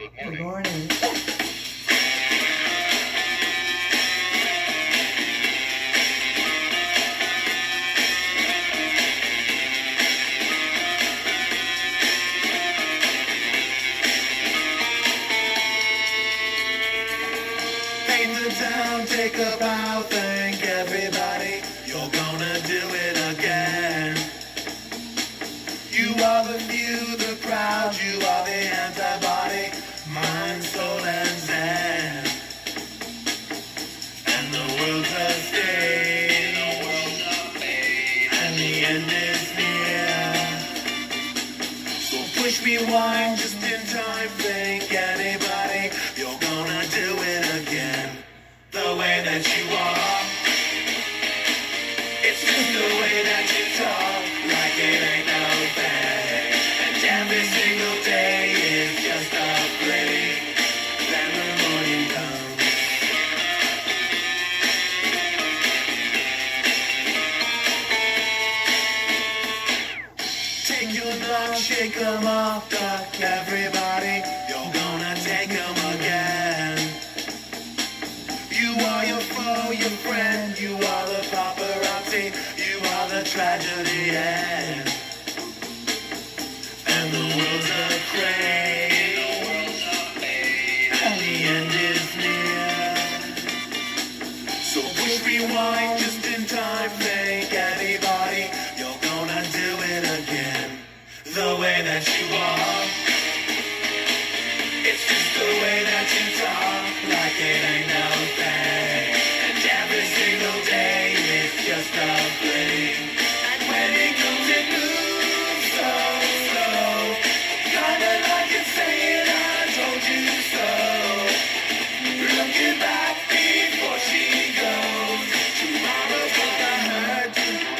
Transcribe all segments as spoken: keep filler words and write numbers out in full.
Good morning. Paint the town, take a bow, thank everybody. You're gonna do it again. You are the few, the crowd, you are the antibody, mind, soul, and zen. And the world's a stage, and the end is near. So push rewind just in time, thank anybody. You're gonna do it again, the way that you are. It's just the way that you talk, like it ain't no thing. And every single day is just a blink. Then the morning comes. Take your knocks, shake them off, duck everybody. You're gonna take them again. You are your foe, your friend, you are the paparazzi, you are the tragedy end. And the world's a crane, and the end is near. So push rewind just in time, thank anybody. You're gonna do it again, the way that you are. It's just the way that you talk, like it ain't no thing. And every single day is just a blink. And when it comes, it moves so slow, kinda like it's saying I told you so. Looking back before she goes, tomorrow's what I heard.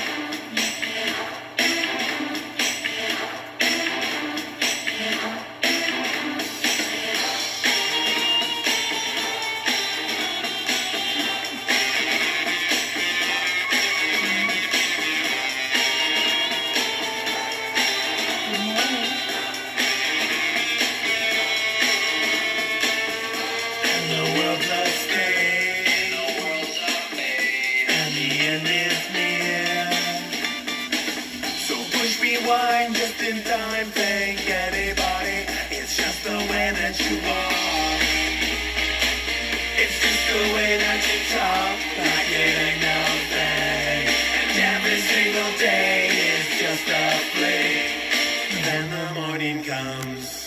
Rewind just in time, thank anybody. It's just the way that you are. It's just the way that you talk, like it ain't no thing. And every single day is just a blink. Then the morning comes.